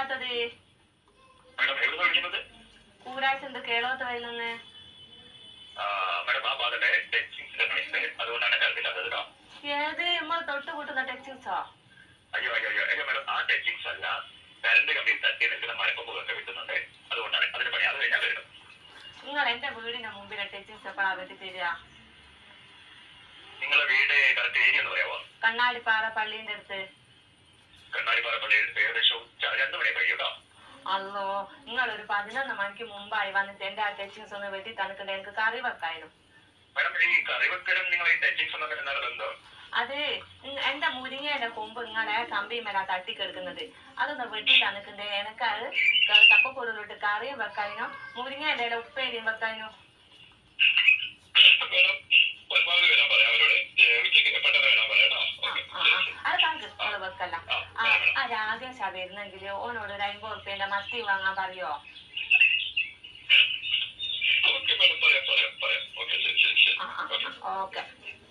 കേൾക്കാത്തത്? കൂരാഴ്ച എന്ത് കേളോത്ത് വരുന്നെന്ന്? ഏത് നമ്മൾ തൊട്ട് കൂട്ടുന്ന ടെക്സിങ്സോ? നിങ്ങൾ എന്റെ വീടിന്റെ മുമ്പിലെ ടെക്സിങ്സ് എപ്പോഴാ വെട്ടി തരിക? നിങ്ങളെ വീട് കറക്റ്റ് ഏരിയ എന്ന് പറയാമോ? കണ്ണാടിപ്പാറ പള്ളിന്റെ അടുത്ത്. കണ്ണാടിപ്പാറ പള്ളിയുടെ ഏകദേശം 2 മണി കഴിയൂട്ടോ. അല്ലോ, നിങ്ങളൊരു 11 മണിക്ക് മുമ്പായി വന്നിട്ട് എന്റെ ആ ടെക്സിങ്സ് ഒന്ന് വെട്ടി തന്നിട്ടുണ്ട്. എനിക്ക് കറി വെക്കായിരുന്നു. അത് എന്റെ മുരിങ്ങയുടെ കൊമ്പ് നിങ്ങളെ കമ്പിമേല തട്ടിക്കെടുക്കുന്നത്. അതൊന്ന് വെട്ടി തന്നിട്ടുണ്ട്. എനിക്ക് അത് തപ്പപ്പൊടിയിലോട്ട് കറിയും വെക്കാനോ മുരിങ്ങയുടെ ഇല ഉപ്പേരിയും വെക്കാനോ. അത് കണക്ക് വെക്കല്ല. ആ രാകേശ വരുന്നെങ്കിൽ ഓനോട് ഒരു 50 ഉറുപ്പ്യന്റെ മത്തി വാങ്ങാൻ പറയോ? ഓക്കെ.